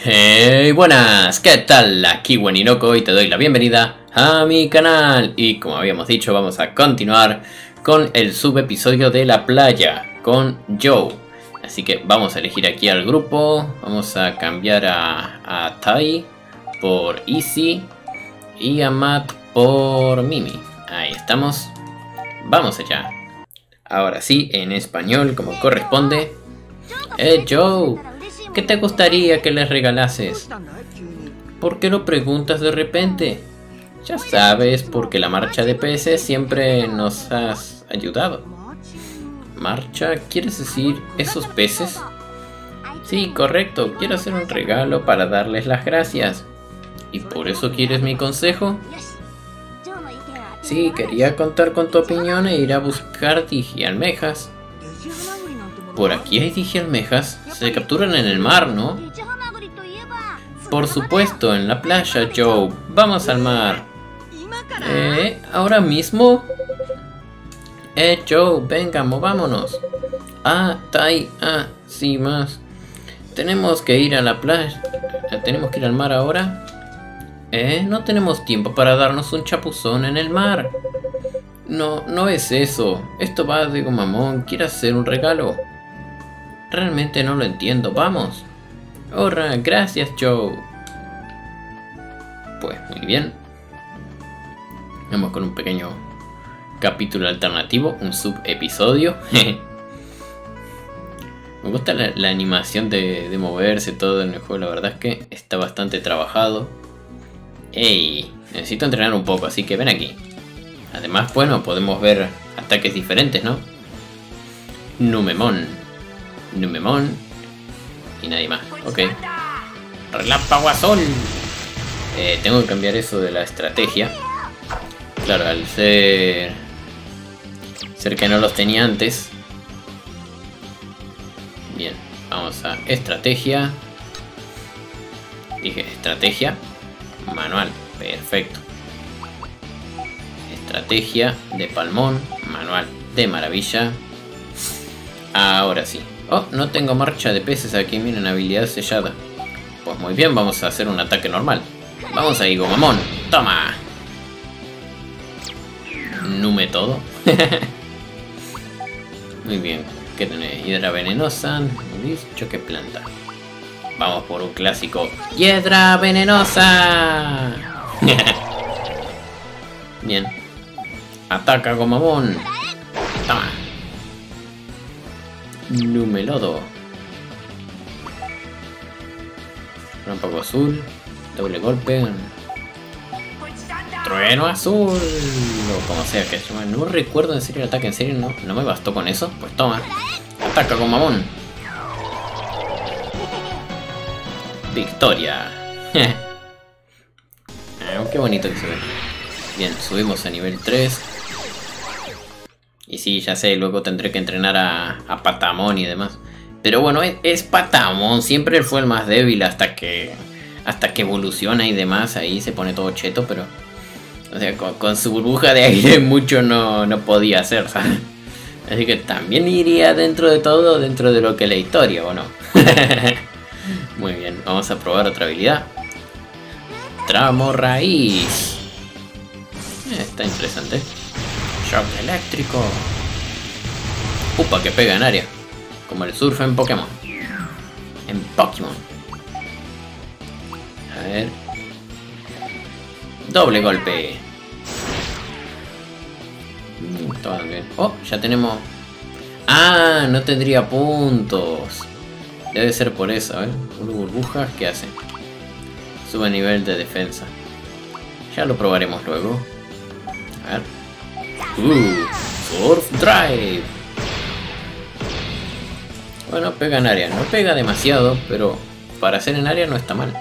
Hey, buenas, ¿qué tal? Aquí Weninoko y te doy la bienvenida a mi canal. Y como habíamos dicho, vamos a continuar con el subepisodio de la playa con Joe. Así que vamos a elegir aquí al grupo. Vamos a cambiar a Tai por Easy y a Matt por Mimi. Ahí estamos. Vamos allá. Ahora sí, en español como corresponde. Joe, ¿qué te gustaría que les regalases? ¿Por qué lo preguntas de repente? Ya sabes, porque la marcha de peces siempre nos has ayudado. ¿Marcha? ¿Quieres decir esos peces? Sí, correcto. Quiero hacer un regalo para darles las gracias. ¿Y por eso quieres mi consejo? Sí, quería contar con tu opinión e ir a buscar digialmejas. Por aquí hay digialmejas. Se capturan en el mar, ¿no? Por supuesto, en la playa, Joe. Vamos al mar. ¿Ahora mismo? Joe, venga, movámonos. Tai, sí, más. Tenemos que ir a la playa. ¿Tenemos que ir al mar ahora? No tenemos tiempo para darnos un chapuzón en el mar. No es eso. Esto va de Gomamon. Quiere hacer un regalo. Realmente no lo entiendo. Vamos. Hola, gracias, Joe. Pues muy bien. Vamos con un pequeño capítulo alternativo, un subepisodio. Me gusta la animación de moverse todo en el juego. La verdad es que está bastante trabajado. Ey, necesito entrenar un poco, así que ven aquí. Además, bueno, podemos ver ataques diferentes, ¿no? Numemon y nadie más. Ok. Relámpago azul. Tengo que cambiar eso de la estrategia. Claro, al ser que no los tenía antes. Bien, vamos a estrategia. Dije estrategia. Manual, perfecto. Estrategia de Palmón. Manual, de maravilla. Ahora sí. Oh, no tengo marcha de peces aquí, miren, habilidad sellada. Pues muy bien, vamos a hacer un ataque normal. Vamos ahí, Gomamon. Toma. Nume todo. Muy bien. ¿Qué tenés? Hiedra venenosa. Choque planta. Vamos por un clásico. ¡Hiedra venenosa! Bien. Ataca Gomamon. Toma. Numelodo. Relámpago azul. Doble golpe. Trueno azul. O como sea que se llama. No recuerdo en serio el ataque. En serio no me bastó con eso. Pues toma. Ataca con Mamón. Victoria. Qué bonito que se ve. Bien, subimos a nivel 3. Y sí, ya sé, luego tendré que entrenar a Patamon y demás. Pero bueno, es Patamon. Siempre fue el más débil hasta que evoluciona y demás. Ahí se pone todo cheto, pero... O sea, con su burbuja de aire mucho no podía hacer, ¿sabes? Así que también iría dentro de todo, dentro de lo que es la historia, ¿o no? Muy bien, vamos a probar otra habilidad. Tramo raíz. Está interesante. Shock eléctrico. Upa, que pega en área. Como el surf en Pokémon. En Pokémon. A ver. Doble golpe. Todo bien. Oh, ya tenemos... no tendría puntos. Debe ser por eso, ¿eh? Burbujas, ¿qué hace? Sube nivel de defensa. Ya lo probaremos luego. A ver. Surf Drive. Bueno, pega en área. No pega demasiado, pero para hacer en área no está mal.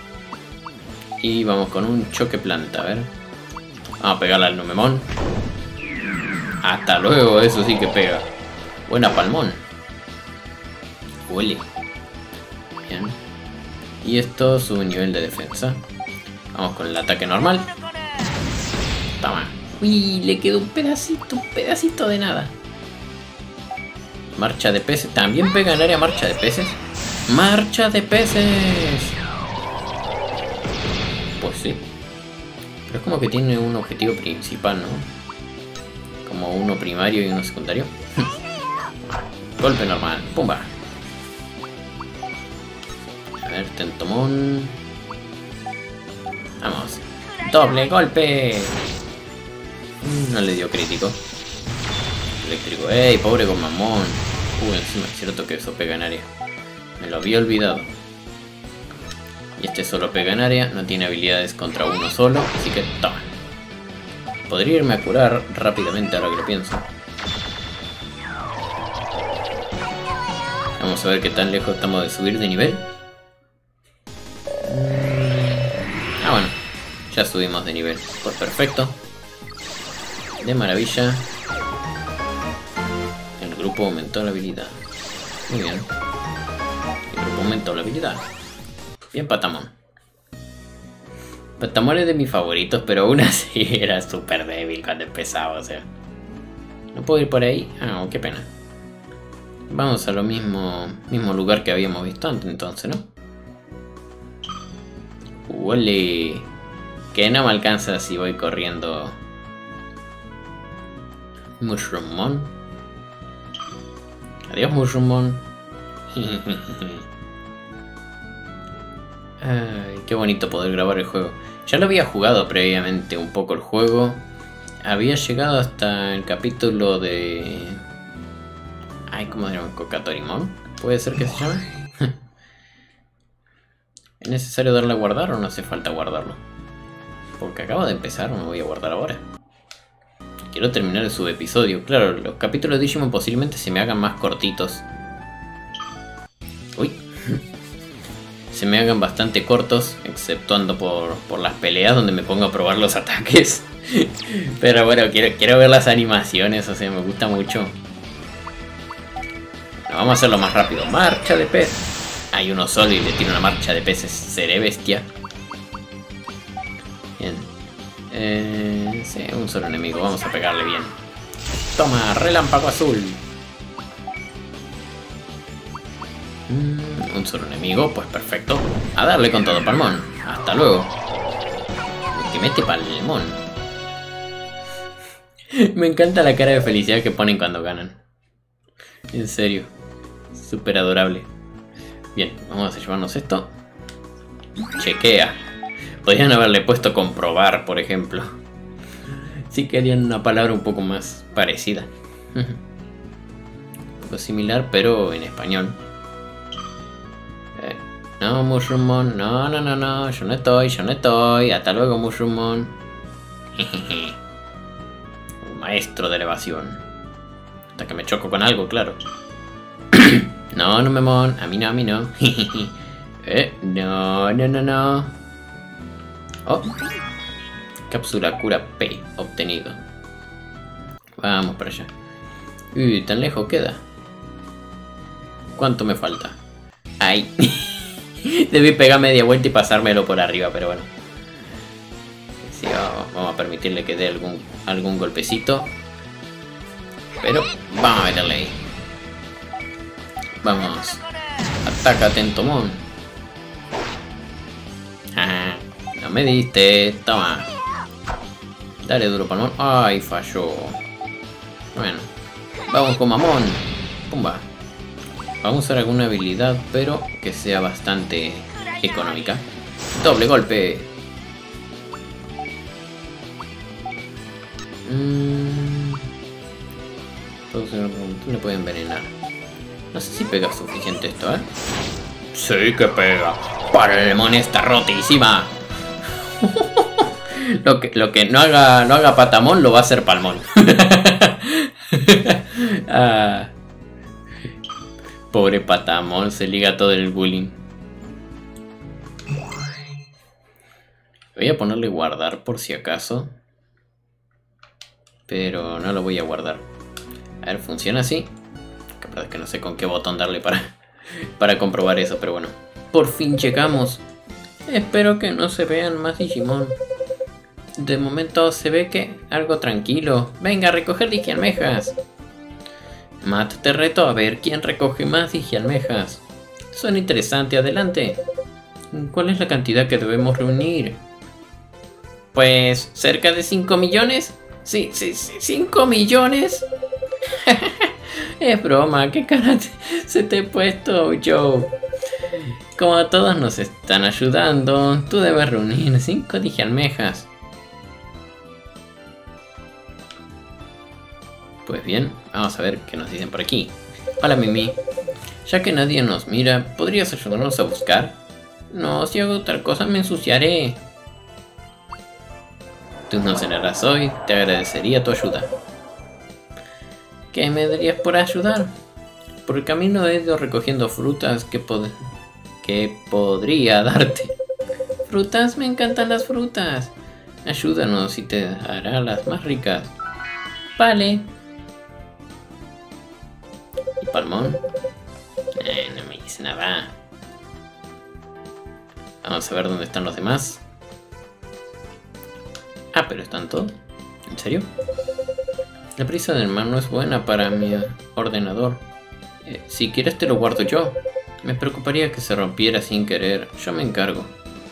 Y vamos con un choque planta, a ver. Vamos a pegarle al Numemon. Hasta luego, eso sí que pega. Buena Palmón. Huele. Bien. Y esto sube nivel de defensa. Vamos con el ataque normal. Toma. Uy, le quedó un pedacito de nada. Marcha de peces. También pega en área marcha de peces. ¡Marcha de peces! Pues sí. Pero es como que tiene un objetivo principal, ¿no? Como uno primario y uno secundario. Golpe normal. Pumba. A ver, Tentomón. Vamos. Doble golpe. No le dio crítico. Eléctrico. ¡Ey! Pobre Gomamon. Encima es cierto que eso pega en área. Me lo había olvidado. Y este solo pega en área. No tiene habilidades contra uno solo. Así que toma. Podría irme a curar rápidamente ahora que lo pienso. Vamos a ver qué tan lejos estamos de subir de nivel. Ah, bueno. Ya subimos de nivel. Pues perfecto. De maravilla. El grupo aumentó la habilidad. Muy bien. El grupo aumentó la habilidad. Bien, Patamon. Patamon es de mis favoritos, pero aún así era súper débil cuando empezaba, o sea. ¿No puedo ir por ahí? Ah, qué pena. Vamos a lo mismo lugar que habíamos visto antes, entonces, ¿no? ¡Huele! Que no me alcanza si voy corriendo. Mushroomon. Adiós, Mushroomon. Ay, qué bonito poder grabar el juego. Ya lo había jugado previamente un poco el juego. Había llegado hasta el capítulo de... Ay, ¿cómo se llama? ¿Kokatorimon? ¿Puede ser que se llame? ¿Es necesario darle a guardar o no hace falta guardarlo? Porque acabo de empezar, no me voy a guardar ahora. Quiero terminar el subepisodio. Claro, los capítulos de Digimon posiblemente se me hagan más cortitos. Uy. Se me hagan bastante cortos, exceptuando por las peleas donde me pongo a probar los ataques. Pero bueno, quiero ver las animaciones, o sea, me gusta mucho. Vamos a hacerlo más rápido. Marcha de pez. Hay uno solo y le tiro una marcha de peces. Seré bestia. Bien. Sí, un solo enemigo. Vamos a pegarle bien. Toma, relámpago azul. Un solo enemigo, pues perfecto. A darle con todo, Palmón. Hasta luego. Que mete Palmón. Me encanta la cara de felicidad que ponen cuando ganan. En serio. Súper adorable. Bien, vamos a llevarnos esto. Chequea. Podrían haberle puesto comprobar, por ejemplo. Si querían una palabra un poco más parecida. Un poco similar, pero en español. No, Mushroomon. No. Yo no estoy. Hasta luego, Mushroomon. Un maestro de elevación. Hasta que me choco con algo, claro. No, Memon. A mí no. No. Oh. Cápsula cura P. Obtenido. Vamos para allá. Uy, tan lejos queda. ¿Cuánto me falta? Ay. Debí pegar media vuelta y pasármelo por arriba, pero bueno. Sí, vamos a permitirle que dé algún golpecito. Pero vamos a meterle ahí. Vamos. Ataca, Tentomón. No me diste. Toma. Dale duro, Palmón. Ay, falló. Bueno. Vamos con Mamón. Pumba. Vamos a usar alguna habilidad, pero que sea bastante económica. Doble golpe. Le puede envenenar. No sé si pega suficiente esto, ¿eh? Sí que pega. Palmón está rotísima. Lo que no haga Patamon lo va a hacer Palmón. Pobre Patamon, se liga todo el bullying. Voy a ponerle guardar por si acaso. Pero no lo voy a guardar. A ver, ¿funciona así? La verdad es que no sé con qué botón darle para comprobar eso, pero bueno. Por fin llegamos. Espero que no se vean más Digimon. De momento se ve que algo tranquilo. Venga, a recoger Digialmejas. Matt, te reto a ver quién recoge más Digialmejas. Suena interesante, adelante. ¿Cuál es la cantidad que debemos reunir? Pues cerca de 5 millones. Sí, 5 millones. Es broma, ¿qué cara se te he puesto, Joe? Como todos nos están ayudando, tú debes reunir 5 digialmejas. Pues bien, vamos a ver qué nos dicen por aquí. Hola Mimi, ya que nadie nos mira, ¿podrías ayudarnos a buscar? No, si hago tal cosa me ensuciaré. Tú no cenarás hoy, te agradecería tu ayuda. ¿Qué me darías por ayudar? Por el camino he ido recogiendo frutas que podría darte. ¿Frutas? Me encantan las frutas. Ayúdanos y te hará las más ricas. Vale. ¿Y Palmón? No me dice nada. Vamos a ver dónde están los demás. Ah, pero están todos. ¿En serio? La prisa del mar no es buena para mi ordenador. Si quieres te lo guardo yo. Me preocuparía que se rompiera sin querer. Yo me encargo.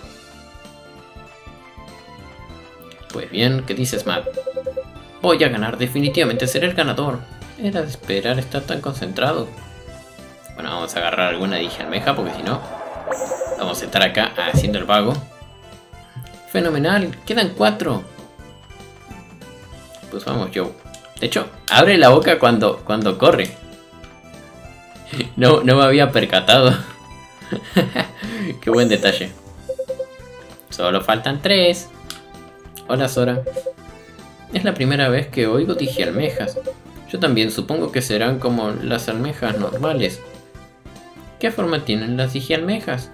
Pues bien, ¿qué dices, Matt? Voy a ganar, definitivamente seré el ganador. Era de esperar estar tan concentrado. Bueno, vamos a agarrar alguna digialmeja porque si no, vamos a estar acá haciendo el vago. Fenomenal, quedan 4. Pues vamos, Joe. De hecho, abre la boca cuando corre. No me había percatado. Qué buen detalle. Solo faltan 3. Hola, Sora. Es la primera vez que oigo digialmejas. Yo también supongo que serán como las almejas normales. ¿Qué forma tienen las digialmejas?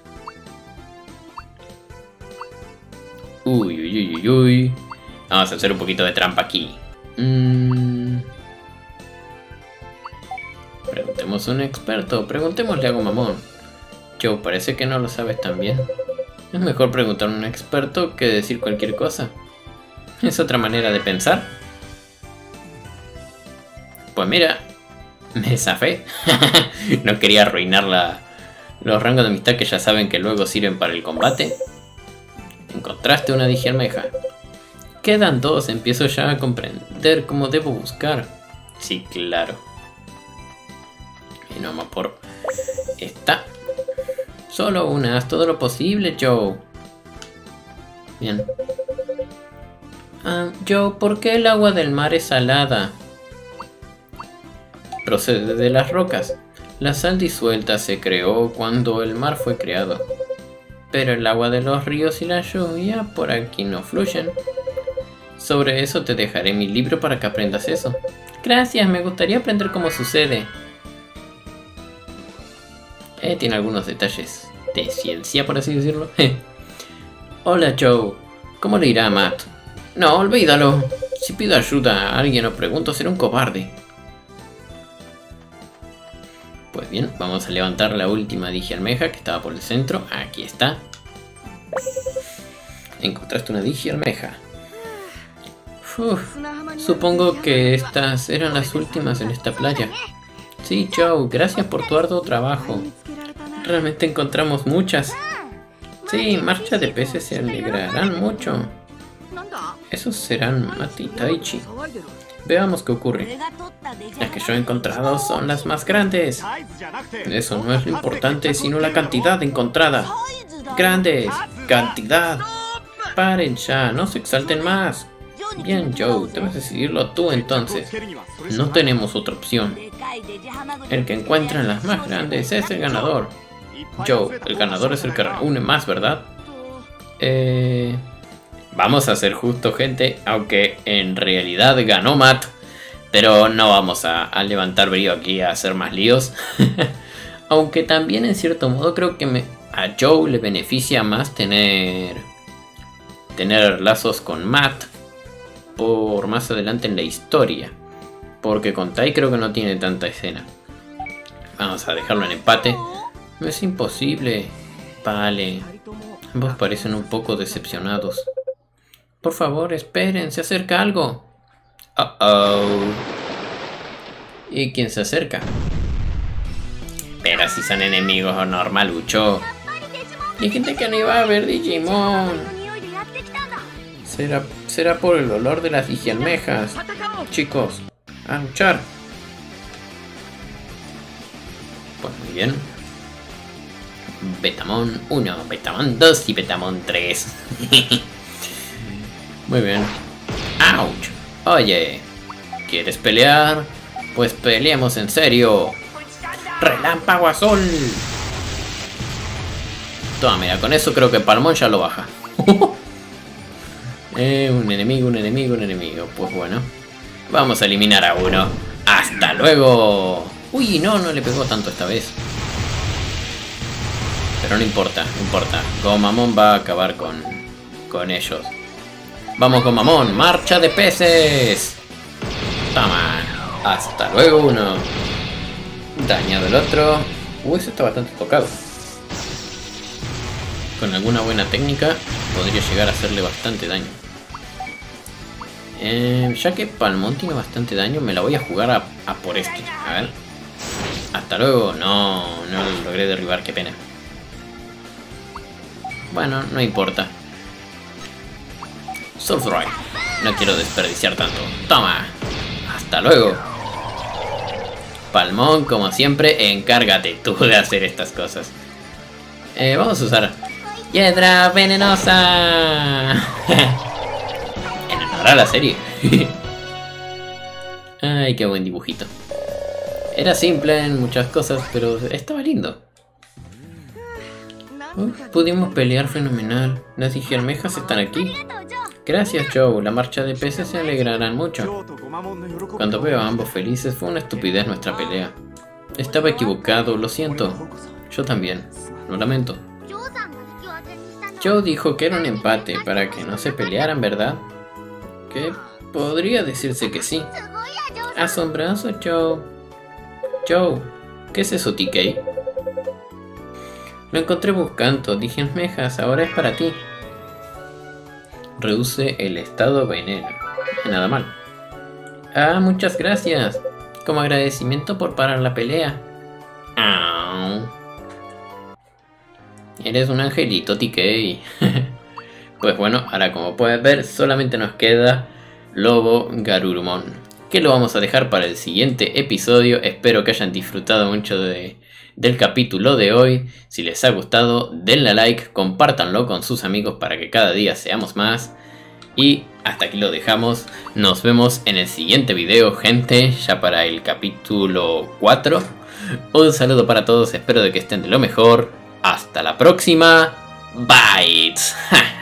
Uy. Vamos a hacer un poquito de trampa aquí. Preguntemos a un experto. Preguntémosle a Gomamon. Joe, parece que no lo sabes tan bien. Es mejor preguntar a un experto que decir cualquier cosa. ¿Es otra manera de pensar? Pues mira, me zafé. No quería arruinar los rangos de amistad que ya saben que luego sirven para el combate. Encontraste una digialmeja. Quedan 2, empiezo ya a comprender cómo debo buscar. Sí, claro. Y no más por esta. Solo una, haz todo lo posible, Joe. Bien. Joe, ¿por qué el agua del mar es salada? Procede de las rocas. La sal disuelta se creó cuando el mar fue creado. Pero el agua de los ríos y la lluvia por aquí no fluyen. Sobre eso te dejaré mi libro para que aprendas eso. Gracias, me gustaría aprender cómo sucede. Tiene algunos detalles de ciencia, por así decirlo. Hola, Joe. ¿Cómo le irá a Matt? No, olvídalo. Si pido ayuda a alguien o pregunto, seré un cobarde. Pues bien, vamos a levantar la última digialmeja que estaba por el centro. Aquí está. Encontraste una digialmeja. Supongo que estas eran las últimas en esta playa. Sí, Joe, gracias por tu arduo trabajo. Realmente encontramos muchas. Sí, marcha de peces se alegrarán mucho. Esos serán Matt y Taichi. Veamos qué ocurre. Las que yo he encontrado son las más grandes. Eso no es lo importante, sino la cantidad encontrada. Grandes. Cantidad. Paren ya, no se exalten más. Bien, Joe, debes decidirlo tú entonces. No tenemos otra opción. El que encuentra las más grandes es el ganador. Joe, el ganador es el que reúne más, ¿verdad? Vamos a ser justos, gente, aunque en realidad ganó Matt. Pero no vamos a levantar brío aquí a hacer más líos. Aunque también en cierto modo creo que a Joe le beneficia más tener lazos con Matt por más adelante en la historia. Porque con Tai creo que no tiene tanta escena. Vamos a dejarlo en empate. No es imposible. Vale. Ambos parecen un poco decepcionados. Por favor, esperen, se acerca algo. ¿Y quién se acerca? Pero si son enemigos o normalucho. Y hay gente que no iba a ver Digimon. Será por el olor de las digialmejas. Chicos, a luchar. Pues muy bien. Betamon 1, Betamon 2 y Betamon 3. Muy bien. ¡Auch! Oye, ¿quieres pelear? Pues peleemos en serio. ¡Relámpago azul! Toma, mira, con eso creo que Palmón ya lo baja. Un enemigo. Pues bueno, vamos a eliminar a uno. ¡Hasta luego! Uy, no le pegó tanto esta vez. Pero no importa. Gomamon va a acabar con ellos. Vamos, Gomamon, marcha de peces. Toma. Hasta luego uno. Dañado el otro. Ese está bastante tocado. Con alguna buena técnica podría llegar a hacerle bastante daño. Ya que Palmón tiene bastante daño, me la voy a jugar a por este. A ver. Hasta luego. No lo logré derribar, qué pena. Bueno, no importa. Surfroid. No quiero desperdiciar tanto. Toma. Hasta luego. Palmón, como siempre, encárgate tú de hacer estas cosas. Vamos a usar Hiedra venenosa. En honor a la serie. Ay, qué buen dibujito. Era simple en muchas cosas, pero estaba lindo. Pudimos pelear fenomenal. Las digialmejas están aquí. Gracias, Joe. La marcha de peces se alegrarán mucho. Cuando veo a ambos felices, fue una estupidez nuestra pelea. Estaba equivocado, lo siento. Yo también. Lo lamento. Joe dijo que era un empate para que no se pelearan, ¿verdad? Que podría decirse que sí. Asombroso, Joe. Joe, ¿qué es eso, TK? Lo encontré buscando. Digialmejas, ahora es para ti. Reduce el estado veneno. Nada mal. Ah, muchas gracias. Como agradecimiento por parar la pelea. Au. Eres un angelito, TK. Pues bueno, ahora como puedes ver, solamente nos queda Lobo Garurumon, que lo vamos a dejar para el siguiente episodio. Espero que hayan disfrutado mucho del capítulo de hoy. Si les ha gustado, denle a like, compártanlo con sus amigos para que cada día seamos más. Y hasta aquí lo dejamos. Nos vemos en el siguiente video, gente, ya para el capítulo 4. Un saludo para todos, espero de que estén de lo mejor. Hasta la próxima. Bye.